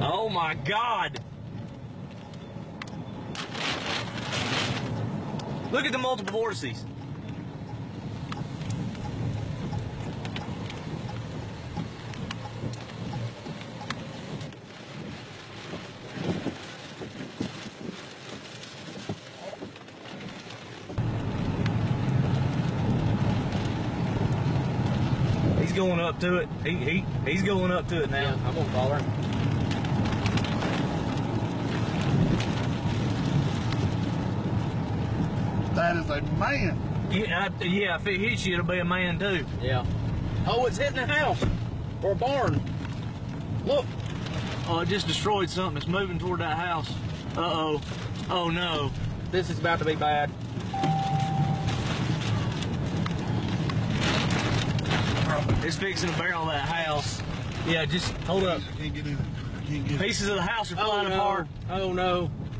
Oh my God! Look at the multiple vortices. He's going up to it. He's going up to it now. Yeah, I'm gonna follow her. That is a man. Yeah, if it hits you, it'll be a man too. Yeah. Oh, it's hitting a house or a barn. Look. Oh, it just destroyed something. It's moving toward that house. Uh-oh. Oh no. This is about to be bad. It's fixing to barrel that house. Yeah, just hold up. I can't get in it. I can't get it. Pieces of the house are flying apart. Oh no.